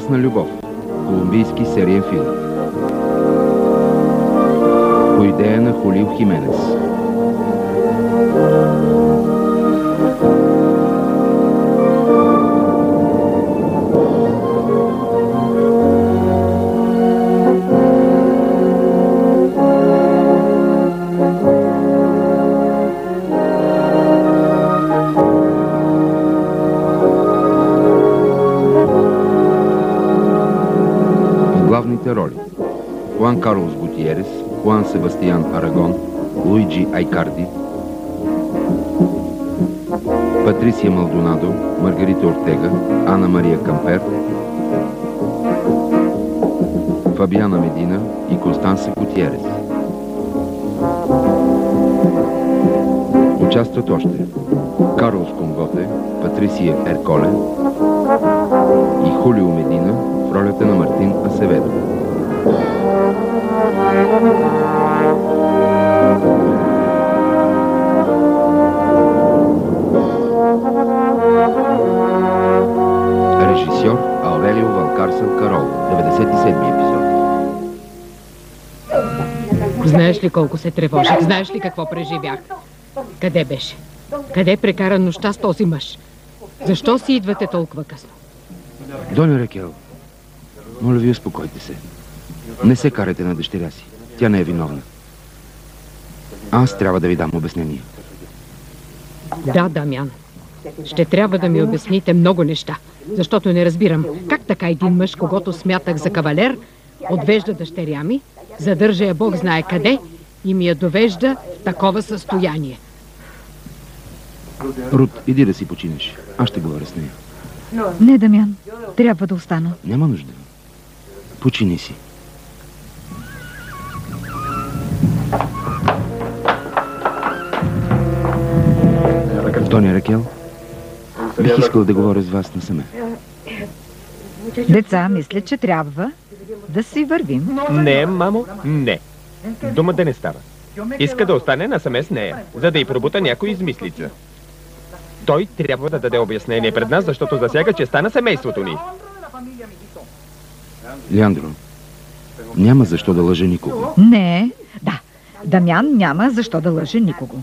Опасна любов. Колумбийски сериен филм. По идея на Хулио Хименес. Главните роли: Хуан Карлос Гутиерес, Хуан Себастиян Арагон, Луиджи Айкарди, Патрисия Малдонадо, Маргарита Ортега, Ана Мария Кампер, Фабиана Медина и Констанса Гутиерес. Участват още Карлос Конготе, Патрисия Ерколе и Хулио Медина в ролята на Мартин Асеведо. Режисьор Аурелио Валкарсел Карол, 97-ми епизод. Знаеш ли колко се тревожих? Знаеш ли какво преживях? Къде беше? Къде прекара нощта с този мъж? Защо си идвате толкова късно? Доня Ракел, моля ви, успокойте се. Не се карайте на дъщеря си. Тя не е виновна. Аз трябва да ви дам обяснение. Да, Дамян. Ще трябва да ми обясните много неща, защото не разбирам как така един мъж, когото смятах за кавалер, отвежда дъщеря ми, задържа я Бог знае къде и ми я довежда в такова състояние. Рут, иди да си починеш. Аз ще говоря с нея. Не, Дамян. Трябва да остана. Няма нужда. Почини си. Доня Ракел, бих искал да говоря с вас насаме. Деца, мисля, че трябва да си вървим. Не, мамо, не. Дума да не става. Иска да остане насаме с нея, за да й пробута някой измислица. Той трябва да даде обяснение пред нас, защото засяга честа на семейството ни. Леандро, няма защо да лъжа никого. Не, да. Дамян няма защо да лъже никого.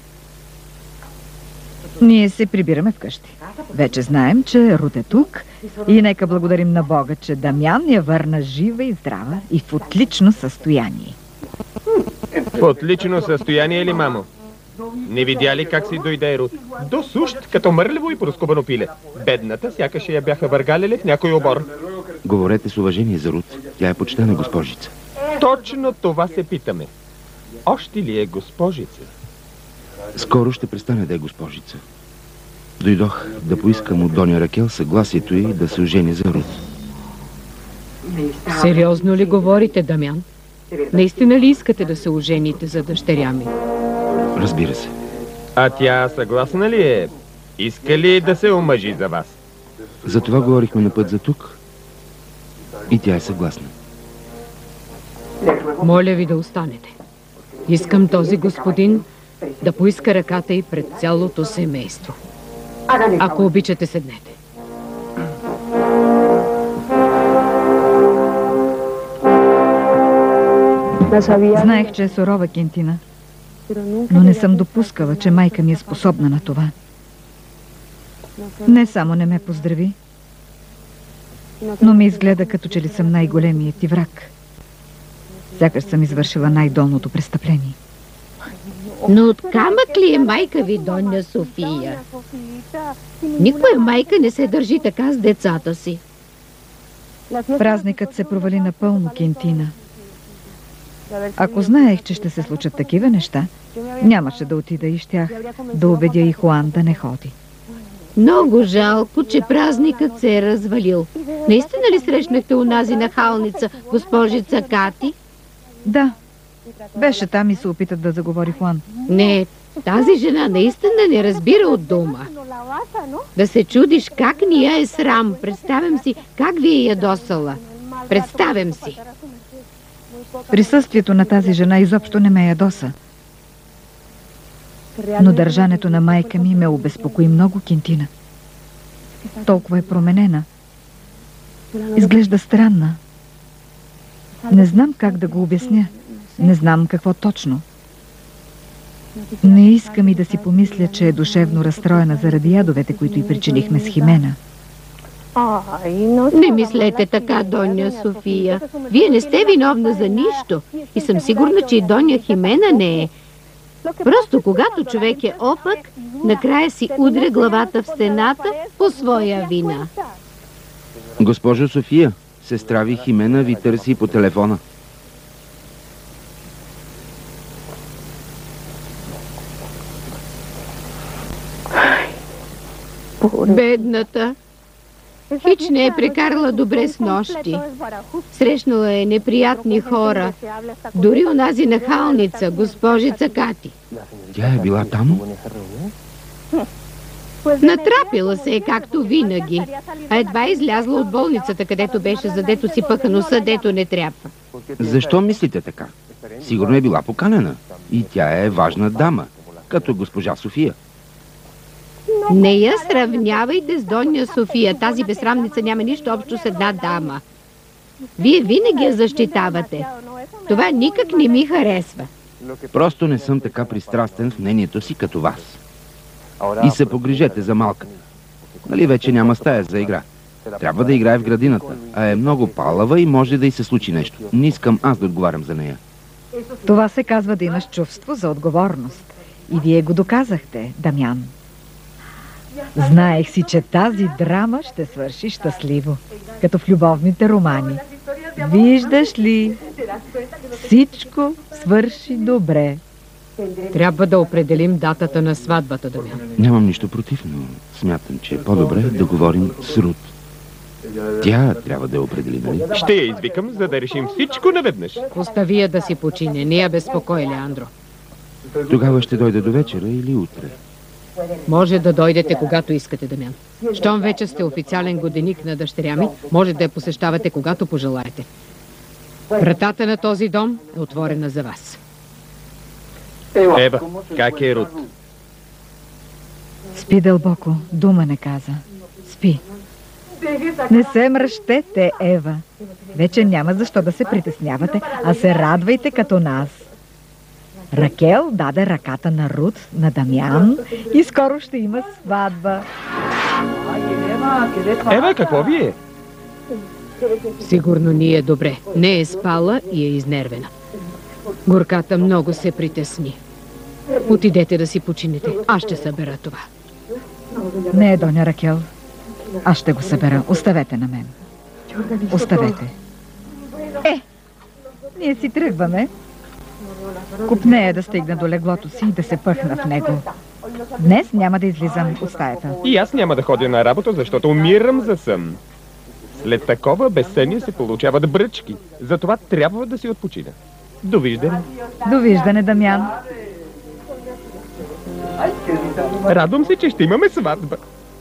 Ние се прибираме вкъщи. Вече знаем, че Рут е тук и нека благодарим на Бога, че Дамян я върна жива и здрава и в отлично състояние. В отлично състояние ли, мамо? Не видя ли как си дойде Рут? До сущ, като мърливо и проскубано пиле. Бедната, сякаш я бяха въргалили в някой обор. Говорете с уважение за Рут. Тя е почтена госпожица. Точно това се питаме. Още ли е госпожица? Скоро ще престане да е госпожица. Дойдох да поискам от Доня Ракел съгласието й да се ожени за Рут. Сериозно ли говорите, Дамян? Наистина ли искате да се ожените за дъщеря ми? Разбира се. А тя съгласна ли е? Иска ли да се омъжи за вас? За това говорихме на път за тук. И тя е съгласна. Моля ви да останете. Искам този господин да поиска ръката й пред цялото семейство. Ако обичате, седнете. Знаех, че е сурова Кентина, но не съм допускала, че майка ми е способна на това. Не само не ме поздрави, но ми изгледа като че ли съм най-големият ти враг. Сякаш съм извършила най-долното престъпление. Но от камък ли е майка ви, Доня София? Никоя майка не се държи така с децата си. Празникът се провали напълно, Кентина. Ако знаех, че ще се случат такива неща, нямаше да отида и щях да убедя и Хуан да не ходи. Много жалко, че празникът се е развалил. Наистина ли срещнахте унази нахалница, госпожица Кати? Да. Беше там и се опита да заговори Хуан. Не, тази жена наистина не разбира от дума. Да се чудиш как ни я е срам. Представям си как ви е ядосала. Представям си. Присъствието на тази жена изобщо не ме ядоса. Но държането на майка ми ме обезпокои много, Кентина. Толкова е променена. Изглежда странна. Не знам как да го обясня. Не знам какво точно. Не искам и да си помисля, че е душевно разстроена заради ядовете, които й причинихме с Химена. Не мислете така, Доня София. Вие не сте виновна за нищо. И съм сигурна, че и Доня Химена не е. Просто когато човек е опак, накрая си удря главата в стената по своя вина. Госпожо София, сестра ви Химена ви търси по телефона. Бедната. Хич не е прекарала добре с нощи. Срещнала е неприятни хора. Дори онази нахалница, госпожица Кати. Тя е била там? Натрапила се е, както винаги. А едва излязла от болницата, където беше, задето си пъха носа, дето не трябва. Защо мислите така? Сигурно е била поканена. И тя е важна дама, като госпожа София. Не я сравнявайте с Доня София. Тази безсрамница няма нищо общо с една дама. Вие винаги я защитавате. Това никак не ми харесва. Просто не съм така пристрастен в мнението си като вас. И се погрижете за малката. Нали вече няма стая за игра? Трябва да играе в градината, а е много палава и може да й се случи нещо. Не искам аз да отговарям за нея. Това се казва да имаш чувство за отговорност. И вие го доказахте, Дамян. Знаех си, че тази драма ще свърши щастливо, като в любовните романи. Виждаш ли? Всичко свърши добре. Трябва да определим датата на сватбата, Дамян. Нямам нищо против, но смятам, че е по-добре да говорим с Рут. Тя трябва да я определи, нали? Ще я извикам, за да решим всичко наведнъж. Остави я да си почине. Не я безпокой, Леандро. Тогава ще дойде до вечера или утре. Може да дойдете, когато искате, Дамян. Щом вече сте официален годеник на дъщеря ми, може да я посещавате, когато пожелаете. Вратата на този дом е отворена за вас. Ева, как е Рут? Спи дълбоко, дума не каза. Спи. Не се мръщете, Ева. Вече няма защо да се притеснявате, а се радвайте като нас. Ракел даде ръката на Рут, на Дамян и скоро ще има сватба. Ева, какво ви е? Сигурно ни е добре. Не е спала и е изнервена. Горката много се притесни. Отидете да си починете. Аз ще събера това. Не, Доня Ракел. Аз ще го събера. Оставете на мен. Оставете. Ние си тръгваме. Купнея да стигна до леглото си и да се пъхна в него. Днес няма да излизам от стаята. И аз няма да ходя на работа, защото умирам за сън. След такова безсъние се получават бръчки. Затова трябва да си отпочина. Довиждане. Довиждане, Дамян. Радвам се, че ще имаме сватба.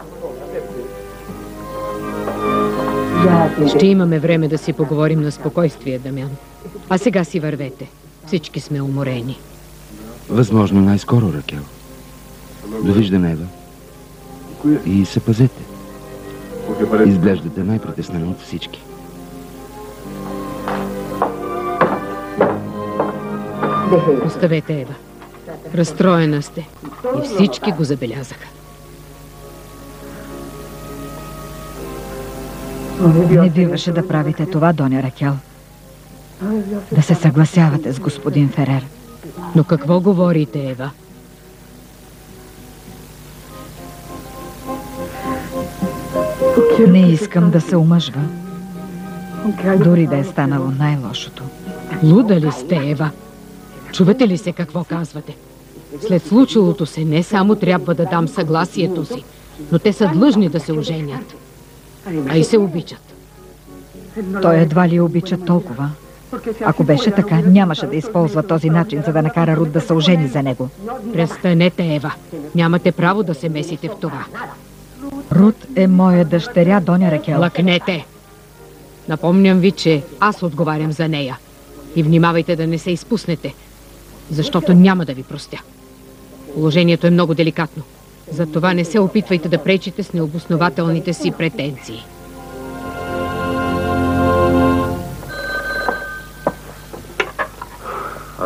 Ще имаме време да си поговорим на спокойствие, Дамян. А сега си вървете. Всички сме уморени. Възможно най-скоро, Ракел. Довиждане, Ева. И се пазете. Изглеждате най-притеснена от всички. Оставете, Ева. Разстроена сте. И всички го забелязаха. Не биваше да правите това, Доня Ракел. Да се съгласявате с господин Ферер. Но какво говорите, Ева? Не искам да се омъжва. Дори да е станало най-лошото. Луда ли сте, Ева? Чувате ли се какво казвате? След случилото се не само трябва да дам съгласието си, но те са длъжни да се оженят. А и се обичат. Той едва ли обича толкова. Ако беше така, нямаше да използва този начин, за да накара Рут да се ожени за него. Престанете, Ева. Нямате право да се месите в това. Рут е моя дъщеря, Доня Ракел. Лъкнете! Напомням ви, че аз отговарям за нея. И внимавайте да не се изпуснете, защото няма да ви простя. Положението е много деликатно. Затова не се опитвайте да пречите с необоснователните си претенции.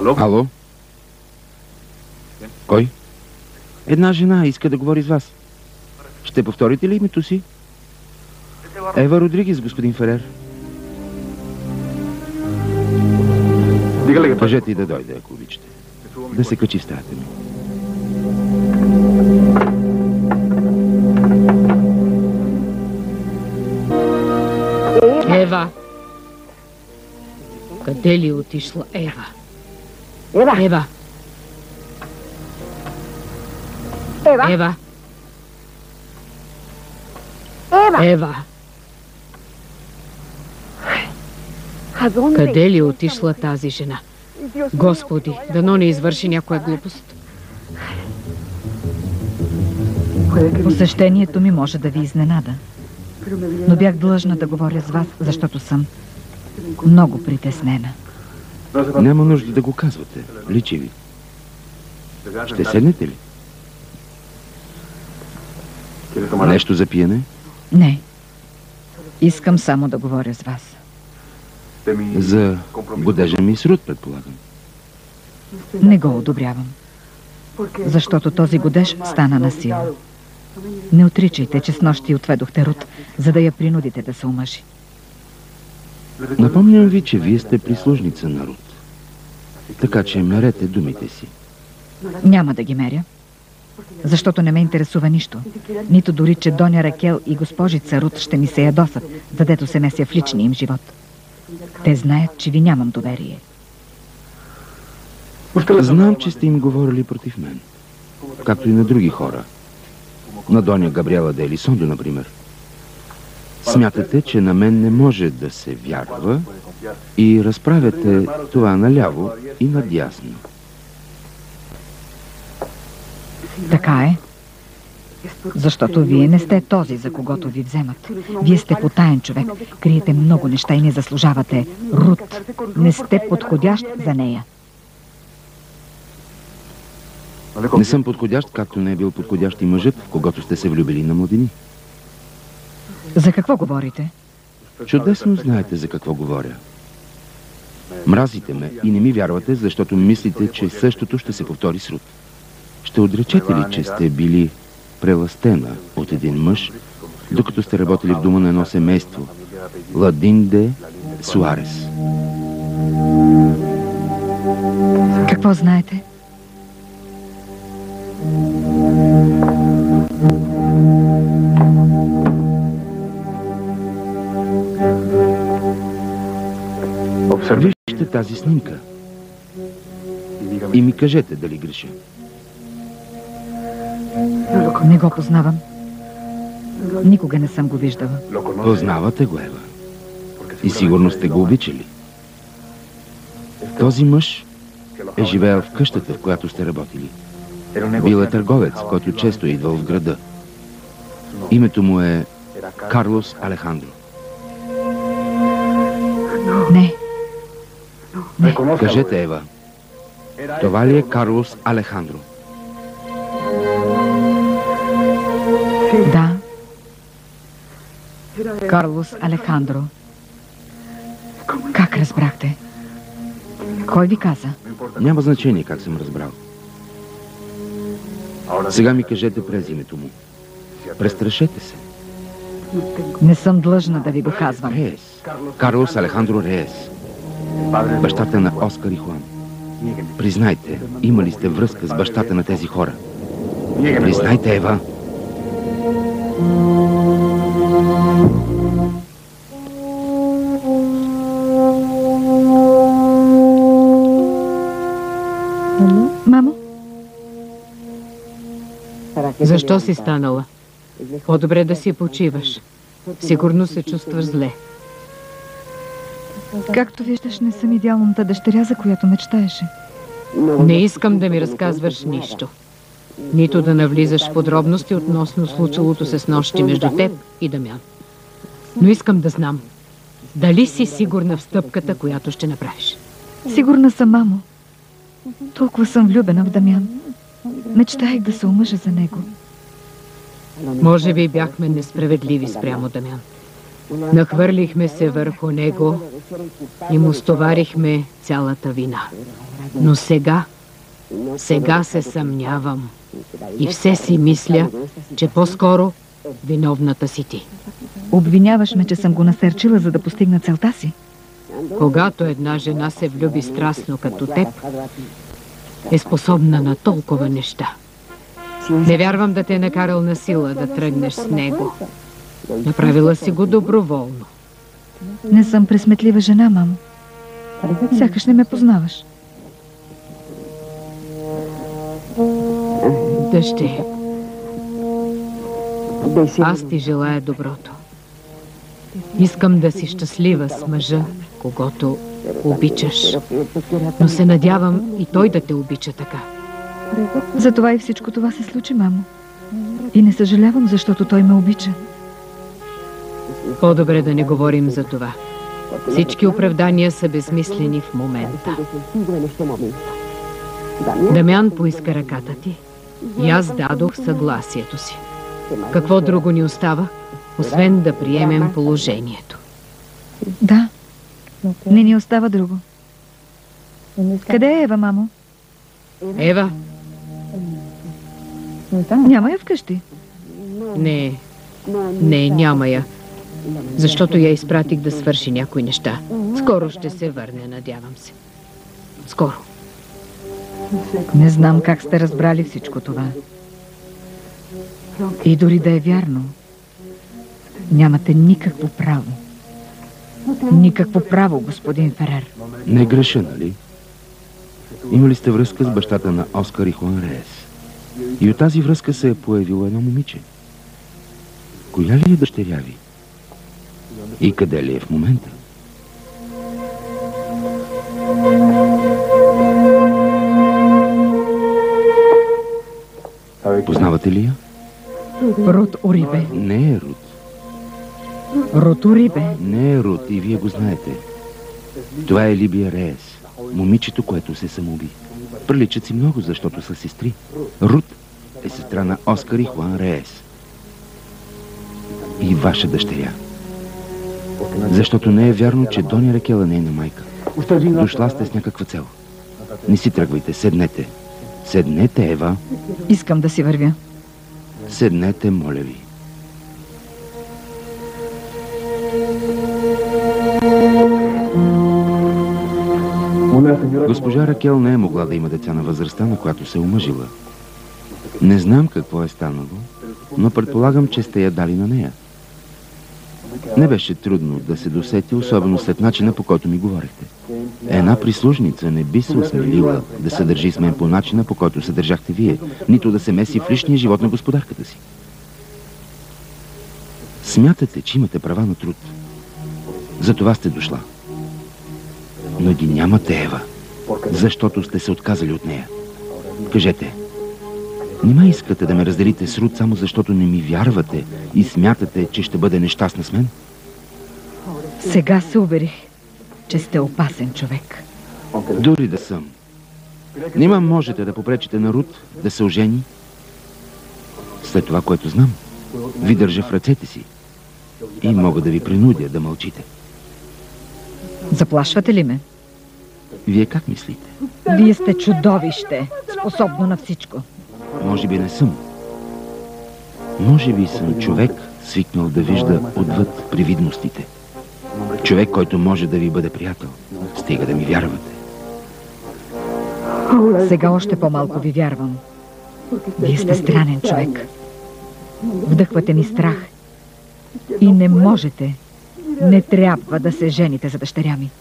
Ало? Кой? Една жена иска да говори с вас. Ще повторите ли името си? Ева Родригес, господин Ферер. Кажете и да дойде, ако обичате. Да се качи в стаята ми. Ева! Къде ли отишла Ева? Ева! Ева! Ева! Къде ли отишла тази жена? Господи, дано не извърши някоя глупост. Посещението ми може да ви изненада. Но бях длъжна да говоря с вас, защото съм много притеснена. Няма нужда да го казвате. Личи ви. Ще седнете ли? Нещо за пиене? Не. Искам само да говоря с вас. За годежа ми с Рут, предполагам. Не го одобрявам. Защото този годеж стана насила. Не отричайте, че снощи отведохте Рут, за да я принудите да се омъжи. Напомням ви, че вие сте прислужница на Рут. Така че мерете думите си. Няма да ги меря. Защото не ме интересува нищо. Нито дори, че Доня Ракел и госпожица Рут ще ми се ядосат, задето се меся в личния им живот. Те знаят, че ви нямам доверие. Знам, че сте им говорили против мен. Както и на други хора. На Доня Габриела де Елисондо, например. Смятате, че на мен не може да се вярва и разправяте това наляво и надясно. Така е. Защото вие не сте този, за когото ви вземат. Вие сте потаен човек, криете много неща и не заслужавате Рут. Не сте подходящ за нея. Не съм подходящ, както не е бил подходящ и мъжът, в когото сте се влюбили на младини. За какво говорите? Чудесно знаете за какво говоря. Мразите ме и не ми вярвате, защото мислите, че същото ще се повтори с Рут. Ще отречете ли, че сте били прелъстена от един мъж, докато сте работили в дома на едно семейство? Ладин де Суарес. Какво знаете? Вижте тази снимка и ми кажете дали греша. Не го познавам. Никога не съм го виждала. Познавате го, Ева. И сигурно сте го обичали. Този мъж е живеел в къщата, в която сте работили. Бил е търговец, който често е идвал в града. Името му е Карлос Алехандро. Не. Не. Кажете, Ева, това ли е Карлос Алехандро? Да. Карлос Алехандро. Как разбрахте? Кой ви каза? Няма значение как съм разбрал. Сега ми кажете през името му. Престрашете се. Не съм длъжна да ви го казвам. Реес. Карлос Алехандро Реес. Бащата на Оскар и Хуан. Признайте, има ли сте връзка с бащата на тези хора? Признайте, Ева. Мамо? Защо си станала? По-добре да си почиваш. Сигурно се чувстваш зле. Както виждаш, не съм идеалната дъщеря, за която мечтаеше. Не искам да ми разказваш нищо. Нито да навлизаш в подробности относно случилото се снощи между теб и Дамян. Но искам да знам, дали си сигурна в стъпката, която ще направиш. Сигурна съм, мамо. Толкова съм влюбена в Дамян. Мечтаях да се омъжа за него. Може би бяхме несправедливи спрямо Дамян. Нахвърлихме се върху него и му стоварихме цялата вина. Но сега се съмнявам и все си мисля, че по-скоро виновната си ти. Обвиняваш ме, че съм го насърчила, за да постигна целта си. Когато една жена се влюби страстно като теб, е способна на толкова неща. Не вярвам да те е накарал на сила да тръгнеш с него. Направила си го доброволно. Не съм пресметлива жена, мамо. Сякаш не ме познаваш. Дъще, аз ти желая доброто. Искам да си щастлива с мъжа, когото обичаш. Но се надявам и той да те обича така. Затова и всичко това се случи, мамо. И не съжалявам, защото той ме обича. По-добре да не говорим за това. Всички оправдания са безсмислени в момента. Дамян поиска ръката ти и аз дадох съгласието си. Какво друго ни остава, освен да приемем положението? Да, не ни остава друго. Къде е Ева, мамо? Ева? Няма я вкъщи. Не, няма я. Защото я изпратих да свърши някои неща. Скоро ще се върне, надявам се. Скоро. Не знам как сте разбрали всичко това. И дори да е вярно, нямате никакво право. Никакво право, господин Ферер. Не греша, нали? Имали сте връзка с бащата на Оскар и Хуан Реес. И от тази връзка се е появило едно момиче. Коя ли е дъщеря ви? И къде ли е в момента? Познавате ли я? Рут Урибе. Не е Рут. Рут Урибе. Не е Рут и вие го знаете. Това е Либия Реес. Момичето, което се самоуби. Приличат си много, защото са сестри. Рут е сестра на Оскар и Хуан Реес. И ваша дъщеря. Защото не е вярно, че Доня Ракел е нейна майка. Дошла сте с някаква цел. Не си тръгвайте, седнете. Седнете, Ева. Искам да си вървя. Седнете, моля ви. Госпожа Ракел не е могла да има деца на възрастта, на която се омъжила. Не знам какво е станало, но предполагам, че сте я дали на нея. Не беше трудно да се досети, особено след начина, по който ми говорихте. Една прислужница не би се осмелила да се държи с мен по начина, по който се държахте вие, нито да се меси в личния живот на господарката си. Смятате, че имате права на труд. За това сте дошла. Но ги нямате, Ева, защото сте се отказали от нея. Кажете, нима искате да ме разделите с Рут, само защото не ми вярвате и смятате, че ще бъде нещастна с мен? Сега се уверих, че сте опасен човек. Дори да съм. Нима можете да попречите на Рут да се ожени? След това, което знам, ви държа в ръцете си и мога да ви принудя да мълчите. Заплашвате ли ме? Вие как мислите? Вие сте чудовище, способно на всичко. Може би не съм. Може би съм човек, свикнал да вижда отвъд привидностите. Човек, който може да ви бъде приятел. Стига да ми вярвате. Сега още по-малко ви вярвам. Вие сте странен човек. Вдъхвате ми страх. И не можете, не трябва да се жените за дъщеря ми.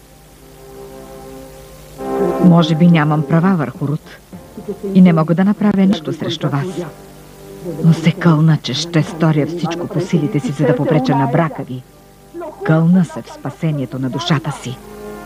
Може би нямам права върху Рут и не мога да направя нищо срещу вас. Но се кълна, че ще сторя всичко по силите си, за да попреча на брака ви. Кълна се в спасението на душата си.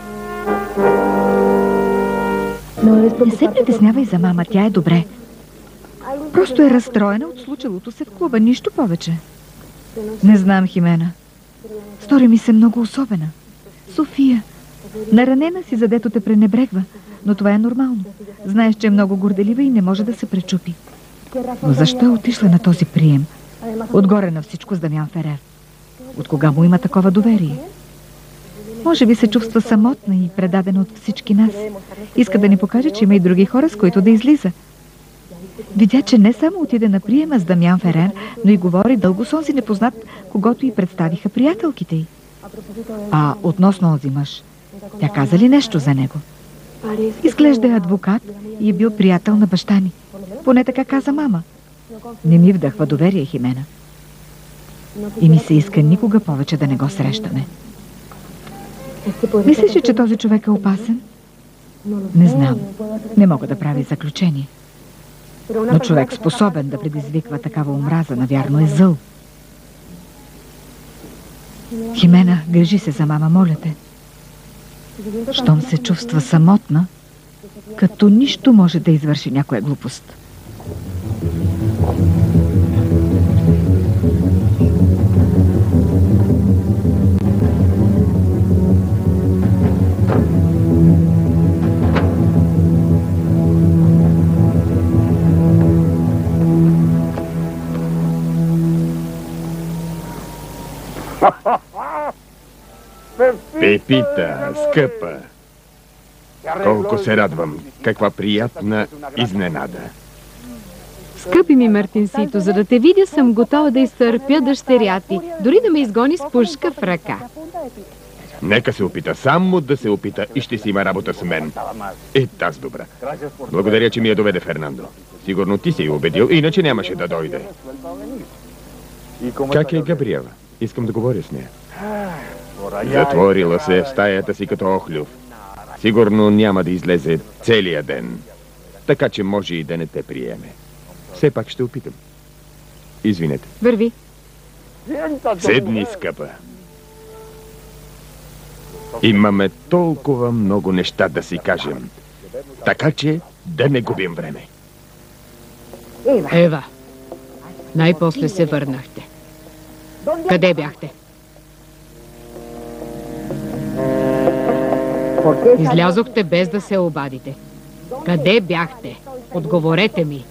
Не се притеснявай за мама, тя е добре. Просто е разстроена от случилото се в клуба, нищо повече. Не знам, Химена. Стори ми се много особена. София, наранена си, задето те пренебрегва, но това е нормално. Знаеш, че е много горделива и не може да се пречупи. Но защо е отишла на този прием? Отгоре на всичко с Дамян Ферер. От кога му има такова доверие? Може би се чувства самотна и предадена от всички нас. Иска да ни покаже, че има и други хора, с които да излиза. Видя, че не само отиде на приема с Дамян Ферер, но и говори дълго с онзи непознат, когато й представиха приятелките й. А относно онзи мъж, тя каза ли нещо за него? Изглежда е адвокат и е бил приятел на баща ни. Поне така каза мама. Не ми вдъхва доверие, Химена. И ми се иска никога повече да не го срещаме. Мислиш ли, че този човек е опасен? Не знам. Не мога да правя заключение. Но човек способен да предизвиква такава омраза, навярно е зъл. Химена, грижи се за мама, моля те. Щом се чувства самотна, като нищо може да извърши някоя глупост. Пепита, скъпа! Колко се радвам! Каква приятна изненада! Скъпи ми Мартинсито, за да те видя, съм готова да изтърпя дъщеря ти, дори да ме изгони с пушка в ръка. Нека се опита, само да се опита и ще си има работа с мен. Аз добра. Благодаря, че ми я доведе Фернандо. Сигурно ти си я убедил, иначе нямаше да дойде. Как е Габриела? Искам да говоря с нея. Затворила се в стаята си като охлюв. Сигурно няма да излезе целия ден. Така че може и да не те приеме. Все пак ще опитам. Извинете. Върви. Седни, скъпа. Имаме толкова много неща да си кажем. Така че да не губим време. Ева, най-после се върнахте. Къде бяхте? Излязохте без да се обадите. Къде бяхте? Отговорете ми.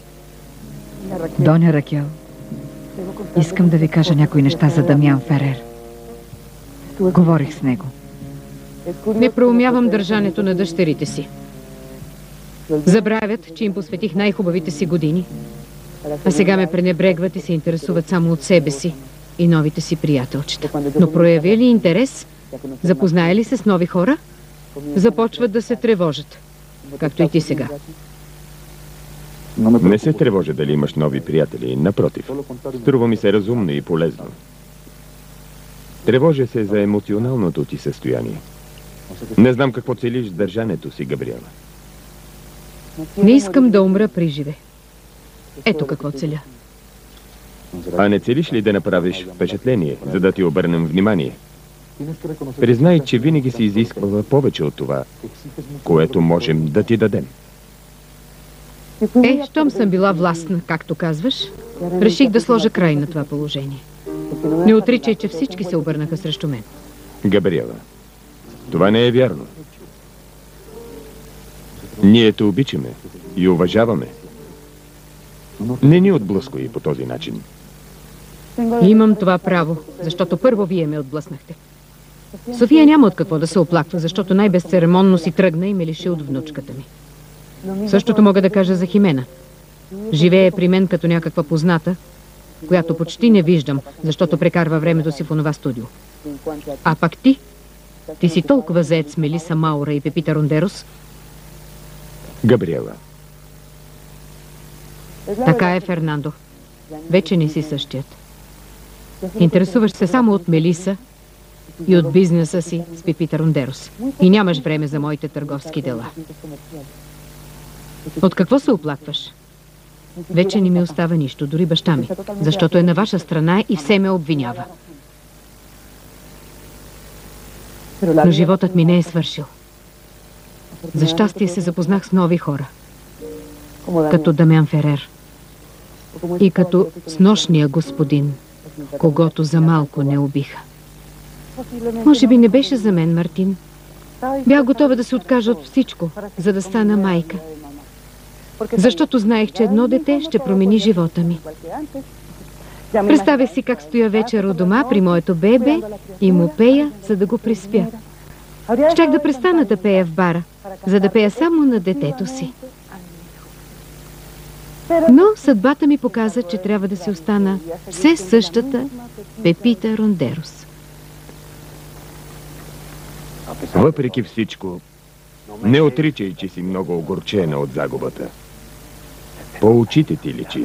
Доня Ракел, искам да ви кажа някои неща за Дамян Ферер. Говорих с него. Не проумявам държането на дъщерите си. Забравят, че им посветих най-хубавите си години. А сега ме пренебрегват и се интересуват само от себе си и новите си приятелчета. Но проявя ли интерес? Запознае ли се с нови хора? Започват да се тревожат. Както и ти сега. Не се тревожа дали имаш нови приятели. Напротив, струва ми се разумно и полезно. Тревожа се за емоционалното ти състояние. Не знам какво целиш с държането си, Габриела. Не искам да умра при живе. Ето какво целя. А не целиш ли да направиш впечатление, за да ти обърнем внимание? Признай, че винаги си изисквала повече от това, което можем да ти дадем. Щом съм била властна, както казваш, реших да сложа край на това положение. Не отричай, че всички се обърнаха срещу мен. Габриела, това не е вярно. Ние те обичаме и уважаваме. Не ни отблъсквай по този начин. Имам това право, защото първо вие ме отблъснахте. София няма от какво да се оплаква, защото най-безцеремонно си тръгна и ме лиши от внучката ми. Същото мога да кажа за Химена. Живее при мен като някаква позната, която почти не виждам, защото прекарва времето си в онова студио. А пак ти си толкова заед с Мелиса Маура и Пепита Рондерос. Габриела. Така е, Фернандо. Вече не си същият. Интересуваш се само от Мелиса и от бизнеса си с Пепита Рондерос. И нямаш време за моите търговски дела. От какво се оплакваш? Вече не ми остава нищо, дори баща ми, защото е на ваша страна и все ме обвинява. Но животът ми не е свършил. За щастие се запознах с нови хора, като Дамян Ферер и като снощния господин, когото за малко не убиха. Може би не беше за мен, Мартин. Бях готова да се откажа от всичко, за да стана майка. Защото знаех, че едно дете ще промени живота ми. Представя си как стоя вечер у дома при моето бебе и му пея, за да го приспя. Щях да престана да пея в бара, за да пея само на детето си. Но съдбата ми показа, че трябва да си остана все същата Пепита Рондерос. Въпреки всичко, не отричай, че си много огорчена от загубата. По очите ти личи.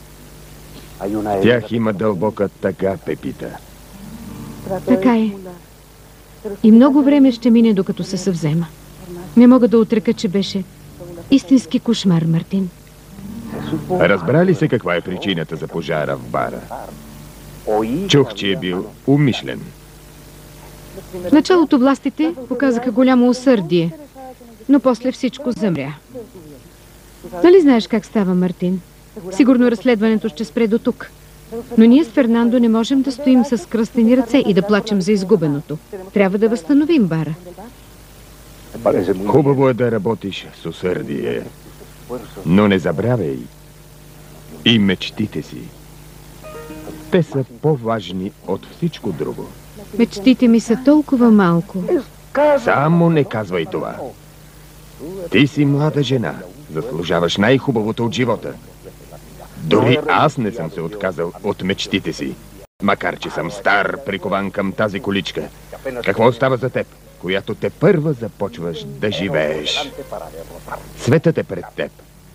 В тях има дълбока тъга, Пепита. Така е. И много време ще мине, докато се съвзема. Не мога да отрека, че беше истински кошмар, Мартин. Разбра ли се каква е причината за пожара в бара? Чух, че е бил умишлен. В началото властите показаха голямо усърдие, но после всичко замря. Нали знаеш как става, Мартин? Сигурно разследването ще спре до тук. Но ние с Фернандо не можем да стоим с кръстени ръце и да плачем за изгубеното. Трябва да възстановим бара. Хубаво е да работиш с усърдие, но не забравяй и мечтите си. Те са по-важни от всичко друго. Мечтите ми са толкова малко. Само не казвай това. Ти си млада жена. Заслужаваш най-хубавото от живота. Дори аз не съм се отказал от мечтите си. Макар че съм стар, прикован към тази количка. Какво остава за теб, която те първа започваш да живееш? Светът е пред теб.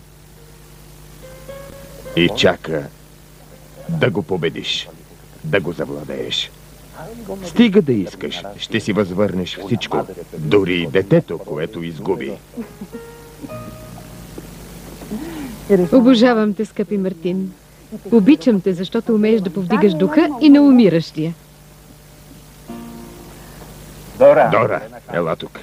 И чака да го победиш, да го завладееш. Стига да искаш, ще си възвърнеш всичко, дори и детето, което изгуби. Обожавам те, скъпи Мартин. Обичам те, защото умееш да повдигаш духа и на умиращия. Дора, ела тук.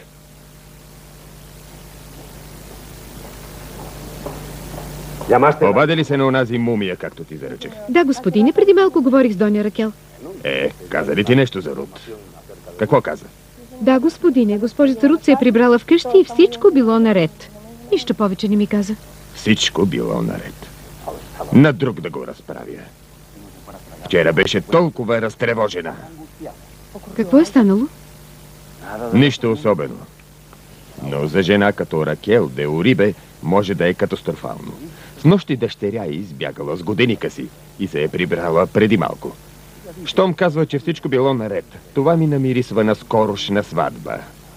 Обади ли се на онази мумия, както ти заръчах? Да, господине, преди малко говорих с Доня Ракел. Каза ли ти нещо за Рут? Какво каза? Да, господине, госпожица Рут се е прибрала вкъщи и всичко било наред. Нищо повече не ми каза. Всичко било наред. На друг да го разправя. Вчера беше толкова разтревожена. Какво е станало? Нищо особено. Но за жена като Ракел де Орибе може да е катастрофално. Снощи дъщеря е избягала с годеника си и се е прибрала преди малко. Щом казва, че всичко било наред, това ми намирисва на скорошна сватба.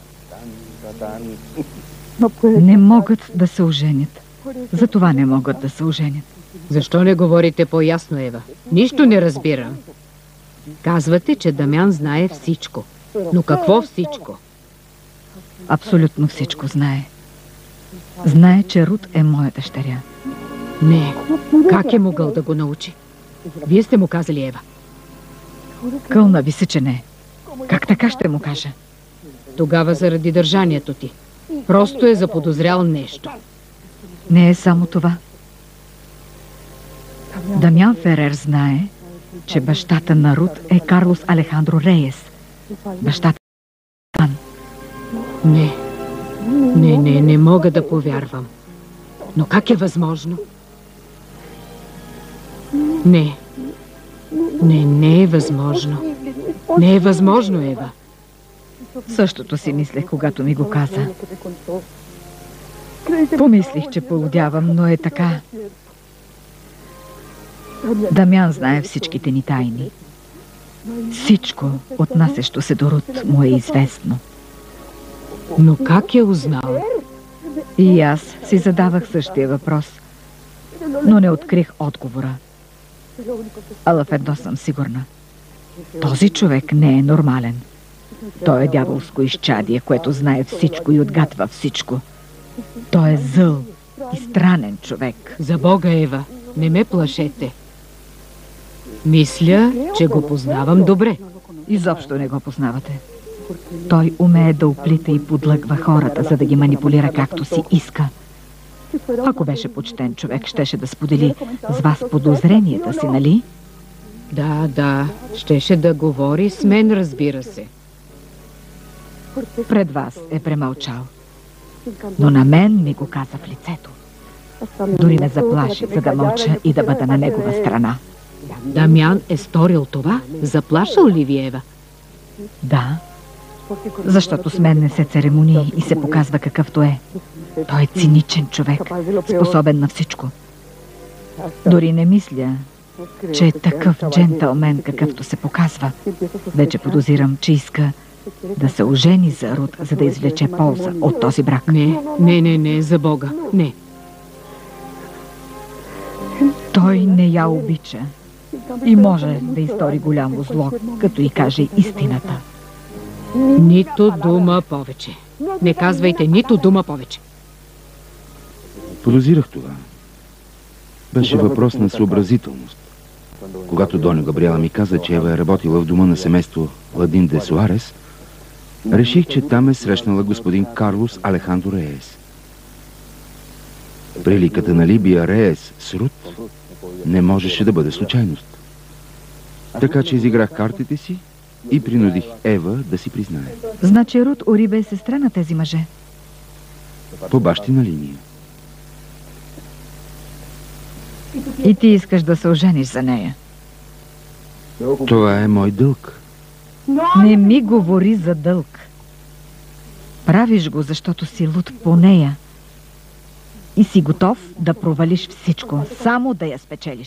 Не могат да се оженят. Затова не могат да се оженят. Защо не говорите по-ясно, Ева? Нищо не разбирам. Казвате, че Дамян знае всичко. Но какво всичко? Абсолютно всичко знае. Знае, че Рут е моя дъщеря. Не. Как е могъл да го научи? Вие сте му казали, Ева. Кълна ви се, че не. Как така ще му кажа? Тогава заради държанието ти. Просто е заподозрял нещо. Не е само това. Дамян Ферер знае, че бащата на Рут е Карлос Алехандро Рейес. Бащата на Не. Не мога да повярвам. Но как е възможно? Не е възможно. Не е възможно, Ева. Същото си мислех, когато ми го каза. Помислих, че полудявам, но е така. Дамян знае всичките ни тайни. Всичко, отнасящо се до Рут, му е известно. Но как е узнал? И аз си задавах същия въпрос, но не открих отговора. Ала в едно съм сигурна. Този човек не е нормален. Той е дяволско изчадие, което знае всичко и отгатва всичко. Той е зъл и странен човек. За Бога, Ева, не ме плашете. Мисля, че го познавам добре. Изобщо не го познавате. Той умее да оплита и подлъгва хората, за да ги манипулира както си иска. Ако беше почтен човек, щеше да сподели с вас подозренията си, нали? Да, щеше да говори с мен, разбира се. Пред вас е премълчал. Но на мен ми го каза в лицето. Дори ме заплаши, за да мълча и да бъда на негова страна. Дамян е сторил това? Заплашал ли ви, Ева? Да, защото с мен не се церемони и се показва какъвто е. Той е циничен човек, способен на всичко. Дори не мисля, че е такъв джентълмен, какъвто се показва. Вече подозирам, че иска да се ожени за Рут, за да извлече полза от този брак. Не, за Бога, не. Той не я обича и може да изтори голямо зло, като и каже истината. Нито дума повече. Не казвайте нито дума повече. Подозирах това. Беше въпрос на съобразителност. Когато Доня Габриела ми каза, че Ева е работила в дома на семейство Ладин де Суарес, реших, че там е срещнала господин Карлос Алехандро Реес. Приликата на Либия Реес с Рут не можеше да бъде случайност. Така че изиграх картите си и принудих Ева да си признае. Значи Рут Орибе е сестра на тези мъже? По бащина линия. И ти искаш да се ожениш за нея? Това е мой дълг. Не ми говори за дълг. Правиш го, защото си луд по нея. И си готов да провалиш всичко, само да я спечелиш.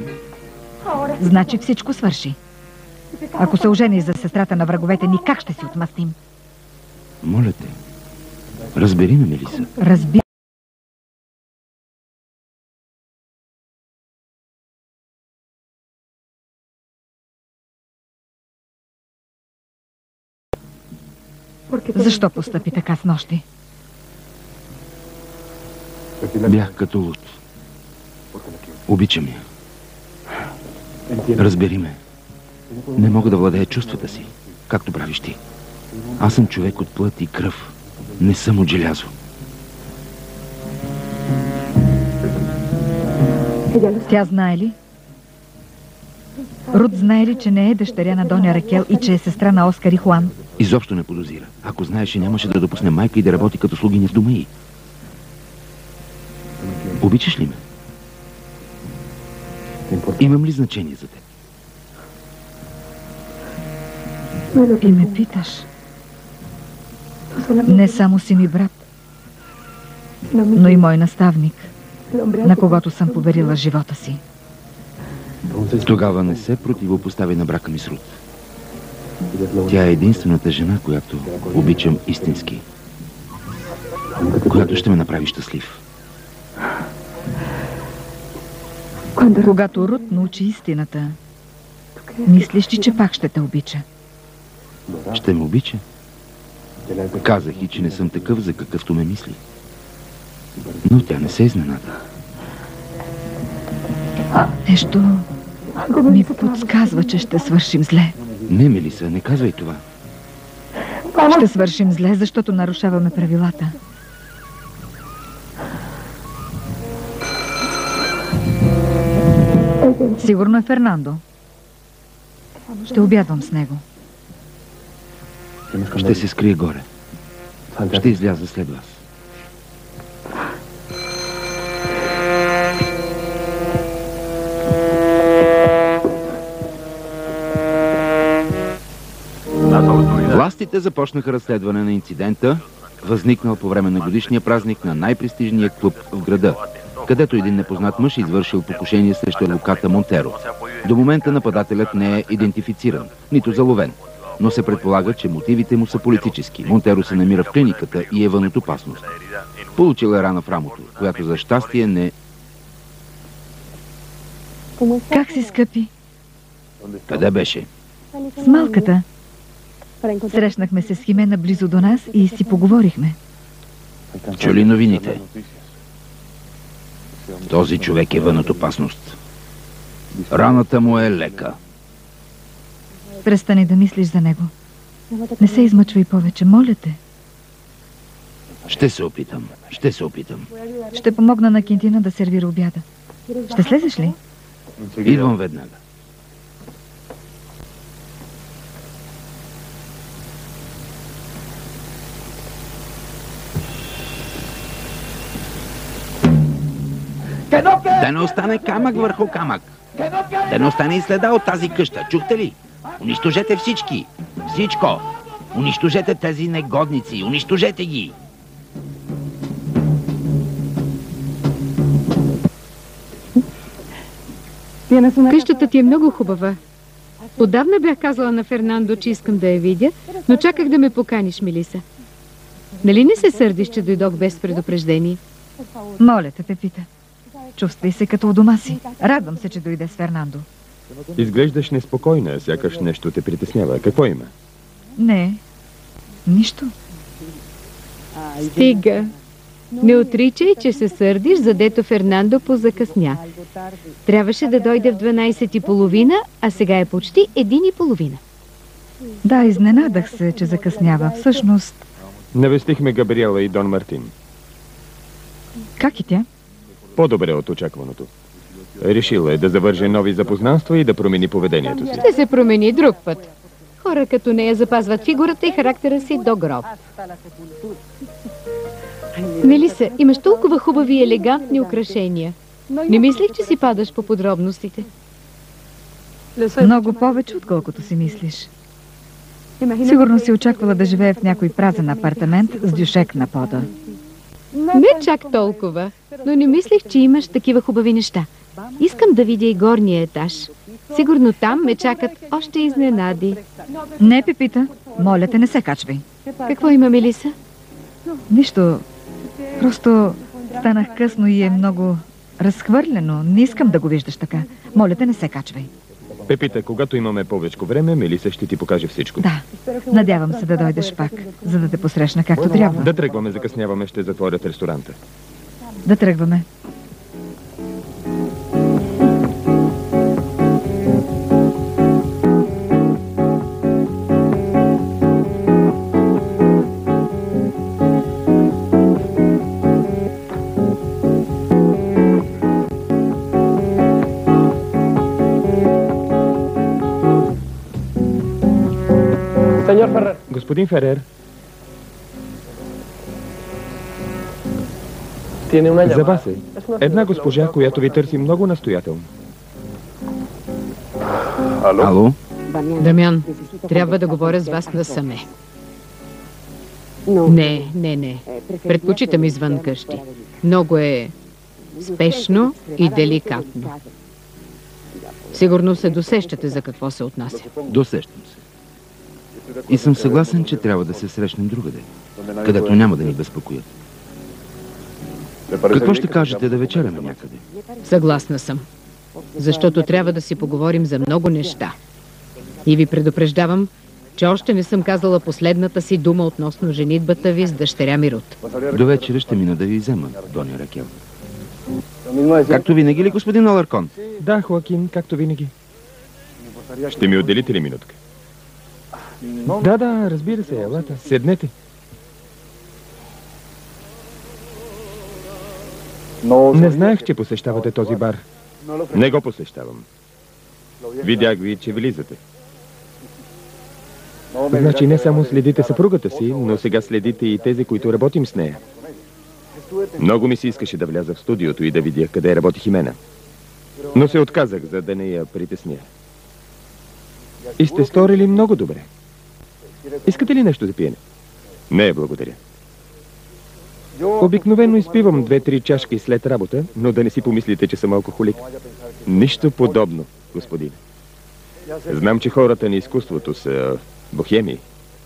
Значи всичко свърши. Ако се ожениш за сестрата на враговете ни, как ще си отмъстим? Моля те, разбери ме, Мелиса. Разбира. Защо постъпи така с нощи? Бях като луд. Обичам я. Разбери ме. Не мога да владея чувствата си, както правиш ти. Аз съм човек от плът и кръв. Не съм от желязо. Тя знае ли? Рут знае ли, че не е дъщеря на Доня Ракел и че е сестра на Оскар и Хуан? Изобщо не подозира. Ако знаеше, нямаше да допусне майка и да работи като слугиня в дома й. Обичаш ли ме? Имам ли значение за теб? И ме питаш. Не само си ми брат, но и мой наставник, на когото съм поверила живота си. Тогава не се противопостави на брака ми с Рут. Тя е единствената жена, която обичам истински. Която ще ме направи щастлив. Когато Рут научи истината, мислиш ли, че пак ще те обича? Ще ме обича. Казах и, че не съм такъв, за какъвто ме мисли. Но тя не се изненада. Нещо ми подсказва, че ще свършим зле. Не, Мелиса, не казвай това. Ще свършим зле, защото нарушаваме правилата. Сигурно е Фернандо. Ще обядвам с него. Ще се скрие горе. Ще изляза след вас. Властите започнаха разследване на инцидента, възникнал по време на годишния празник на най-престижния клуб в града, където един непознат мъж извършил покушение срещу адвоката Монтеро. До момента нападателят не е идентифициран, нито заловен, но се предполага, че мотивите му са политически. Монтеро се намира в клиниката и е вън от опасност. Получил е рана в рамото, която за щастие не... Как си, скъпи? Къде беше? С малката. Срещнахме се с Химена близо до нас и си поговорихме. Чули новините? Този човек е вън от опасност. Раната му е лека. Престани да мислиш за него. Не се измъчвай повече, моля те. Ще се опитам. Ще помогна на Кинтина да сервира обяда. Ще слезеш ли? Идвам веднага. Да не остане камък върху камък. Да не остане и следа от тази къща, чухте ли? Унищожете всички! Всичко! Унищожете тези негодници! Унищожете ги! Къщата ти е много хубава. Отдавна бях казала на Фернандо, че искам да я видя, но чаках да ме поканиш, Мелиса. Нали не се сърдиш, че дойдох без предупреждение? Моля те, Пепита. Чувствай се като у дома си. Радвам се, че дойде с Фернандо. Изглеждаш неспокойна, сякаш нещо те притеснява. Какво има? Не, нищо. Стига. Не отричай, че се сърдиш, задето Фернандо позакъсня. Трябваше да дойде в 12:30, а сега е почти 1:30. Да, изненадах се, че закъснява. Всъщност... Навестихме Габриела и Дон Мартин. Как и тя? По-добре от очакваното. Решила е да завърже нови запознанства и да промени поведението си. Ще се промени друг път. Хора като нея запазват фигурата и характера си до гроб. Мелиса, имаш толкова хубави и елегантни украшения. Не мислих, че си падаш по подробностите. Много повече, отколкото си мислиш. Сигурно си очаквала да живее в някой празен апартамент с дюшек на пода. Не чак толкова, но не мислех, че имаш такива хубави неща. Искам да видя и горния етаж. Сигурно там ме чакат още изненади. Не, Пепита, моля те, не се качвай. Какво има, Мелиса? Нищо. Просто станах късно и е много разхвърлено. Не искам да го виждаш така. Моля те, не се качвай. Пепита, когато имаме повече време, Мелиса ще ти покаже всичко. Да, надявам се да дойдеш пак, за да те посрещна както трябва. Да тръгваме, закъсняваме, ще затворят ресторанта. Да тръгваме. Господин Ферер, за вас е. Една госпожа, която ви търси много настоятелно. Ало? Дамян, трябва да говоря с вас насаме. Не. Предпочитам извън къщи. Много е спешно и деликатно. Сигурно се досещате за какво се отнася. Досещам се. И съм съгласен, че трябва да се срещнем другаде, където няма да ни безпокоят. Какво ще кажете да вечеряме някъде? Съгласна съм. Защото трябва да си поговорим за много неща. И ви предупреждавам, че още не съм казала последната си дума относно женитбата ви с дъщеря ми Рут. До вечера ще мина да ви взема, Доня Ракел. Както винаги ли, господин Аларкон? Да, Хоакин, както винаги. Ще ми отделите ли минутка? Да, разбира се, елата. Седнете. Не знаех, че посещавате този бар. Не го посещавам. Видях ви, че влизате. Значи не само следите съпругата си, но сега следите и тези, които работим с нея. Много ми се искаше да вляза в студиото и да видя къде работи Химена. Но се отказах, за да не я притесня. И сте сторили много добре. Искате ли нещо за пиене? Не, благодаря. Обикновено изпивам 2-3 чашки след работа, но да не си помислите, че съм алкохолик. Нищо подобно, господин. Знам, че хората на изкуството са бохеми.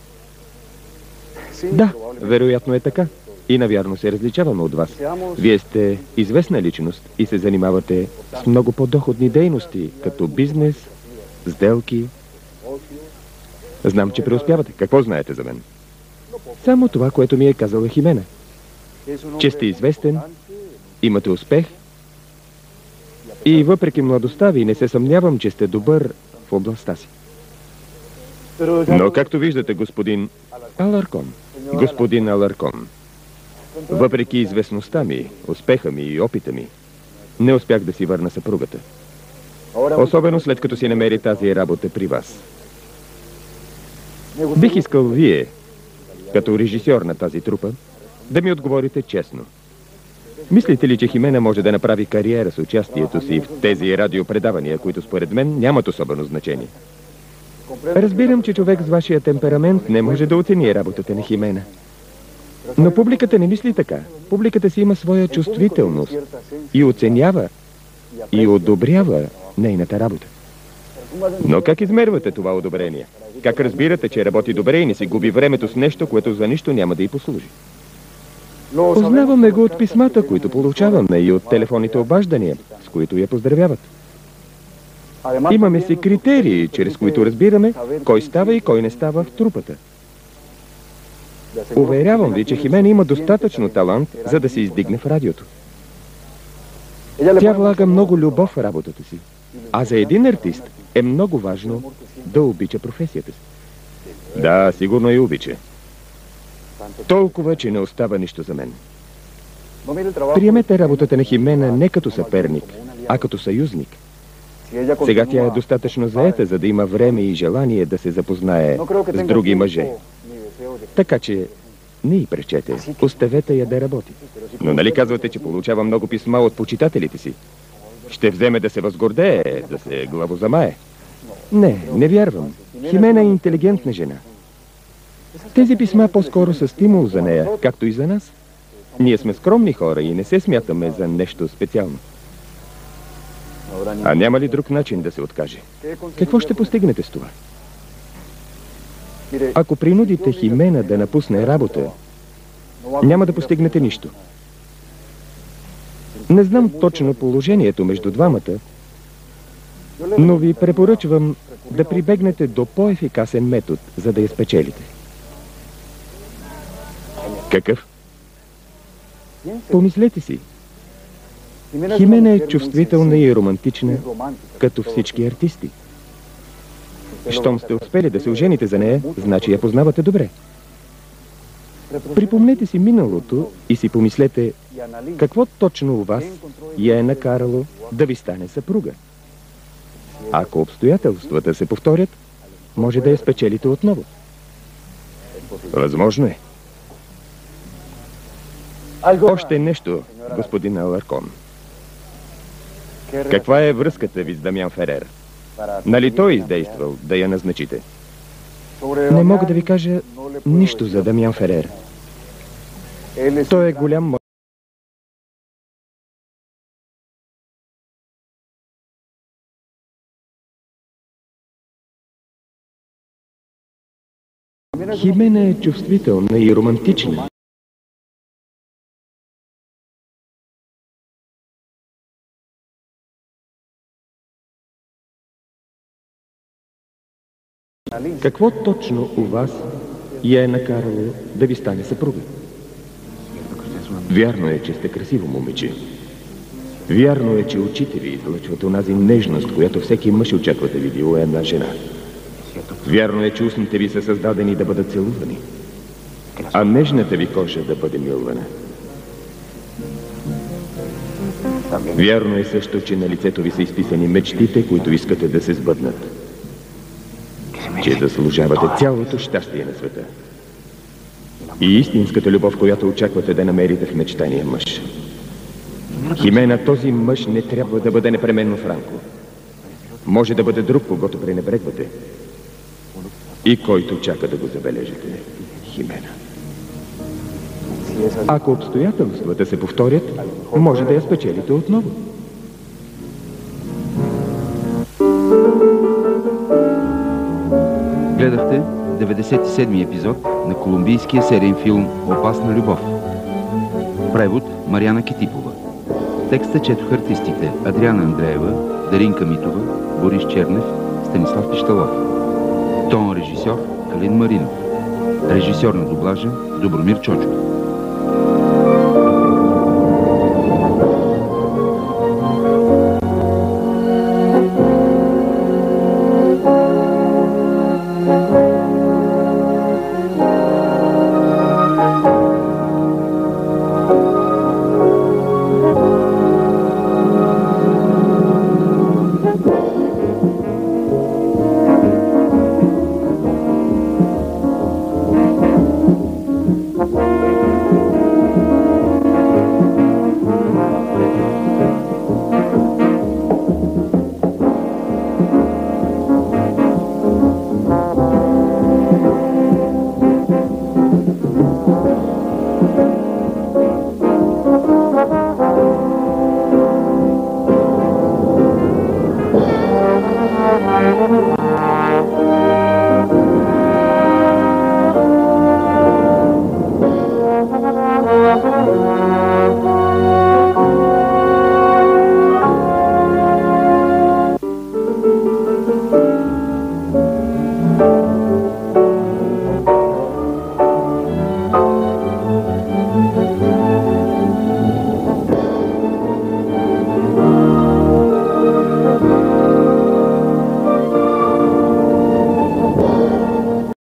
Да, вероятно е така. И навярно се различаваме от вас. Вие сте известна личност и се занимавате с много по-доходни дейности, като бизнес, сделки. Знам, че преуспявате. Какво знаете за мен? Само това, което ми е казала Химена. Че сте известен, имате успех и въпреки младостта ви не се съмнявам, че сте добър в областта си. Но както виждате, господин Аларкон, въпреки известността ми, успеха ми и опита ми, не успях да си върна съпругата. Особено след като си намери тази работа при вас. Бих искал вие, като режисьор на тази трупа, да ми отговорите честно. Мислите ли, че Химена може да направи кариера с участието си в тези радиопредавания, които според мен нямат особено значение? Разбирам, че човек с вашия темперамент не може да оцени работата на Химена. Но публиката не мисли така. Публиката си има своя чувствителност и оценява, и одобрява нейната работа. Но как измервате това одобрение? Как разбирате, че работи добре и не си губи времето с нещо, което за нищо няма да й послужи? Познаваме го от писмата, които получаваме, и от телефонните обаждания, с които я поздравяват. Имаме си критерии, чрез които разбираме кой става и кой не става в трупата. Уверявам ви, че Химена има достатъчно талант, за да се издигне в радиото. Тя влага много любов в работата си. А за един артист е много важно да обича професията си. Да, сигурно я обича. Толкова, че не остава нищо за мен. Приемете работата на Химена не като съперник, а като съюзник. Сега тя е достатъчно заета, за да има време и желание да се запознае с други мъже. Така че не й пречете, оставете я да работи. Но нали казвате, че получава много писма от почитателите си? Ще вземе да се възгордее, да се главозамае? Не вярвам. Химена е интелигентна жена. Тези писма по-скоро са стимул за нея, както и за нас. Ние сме скромни хора и не се смятаме за нещо специално. А няма ли друг начин да се откаже? Какво ще постигнете с това? Ако принудите Химена да напусне работа, няма да постигнете нищо. Не знам точно положението между двамата, но ви препоръчвам да прибегнете до по-ефикасен метод, за да я спечелите. Какъв? Помислете си. Химена е чувствителна и романтична, като всички артисти. Щом сте успели да се ожените за нея, значи я познавате добре. Припомнете си миналото и си помислете какво точно у вас я е накарало да ви стане съпруга. Ако обстоятелствата се повторят, може да я спечелите отново. Възможно е. Още нещо, господин Аларкон. Каква е връзката ви с Дамян Ферер? Нали той издействал да я назначите? Не мога да ви кажа нищо за Дамян Ферер. Той е голям... Химена е чувствителна и романтична. Какво точно у вас я е накарало да ви стане съпруга? Вярно е, че сте красиво момиче. Вярно е, че очите ви излъчват онази нежност, която всеки мъж очаква да види у една жена. Вярно е, че устните ви са създадени да бъдат целувани, а нежната ви кожа да бъде милвана. Вярно е също, че на лицето ви са изписани мечтите, които искате да се сбъднат. Че заслужавате цялото щастие на света. И истинската любов, която очаквате да намерите в мечтания мъж. Химена, този мъж не трябва да бъде непременно Франко. Може да бъде друг, когото пренебрегвате. И който чака да го забележите. Химена. Ако обстоятелствата се повторят, може да я спечелите отново. Гледахте 97-ми епизод на колумбийския сериен филм «Опасна любов». Превод Мариана Кетипова. Текста четоха артистите Адриана Андреева, Даринка Митова, Борис Чернев, Станислав Пищалов. Тон режисьор Калин Маринов. Режисьор на дублажа Добромир Чочов.